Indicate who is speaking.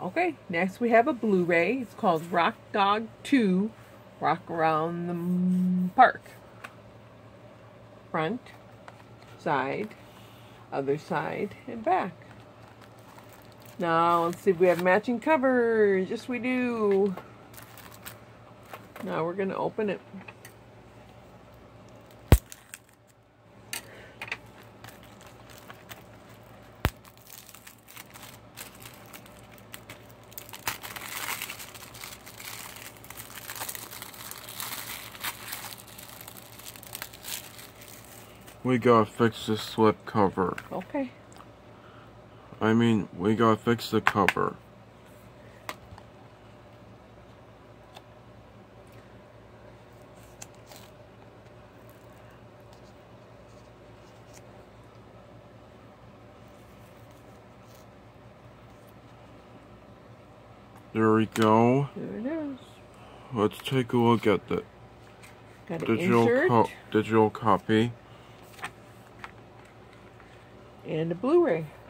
Speaker 1: Okay, next we have a Blu-ray. It's called Rock Dog 2, Rock Around the Park. Front, side, other side, and back. Now, let's see if we have matching covers. Yes, we do. Now we're going to open it.
Speaker 2: We gotta fix the slip cover.
Speaker 1: Okay.
Speaker 2: I mean, we gotta fix the cover. There we go.
Speaker 1: There it is.
Speaker 2: Let's take a look at the
Speaker 1: Got an insert.
Speaker 2: digital copy.
Speaker 1: And a Blu-ray.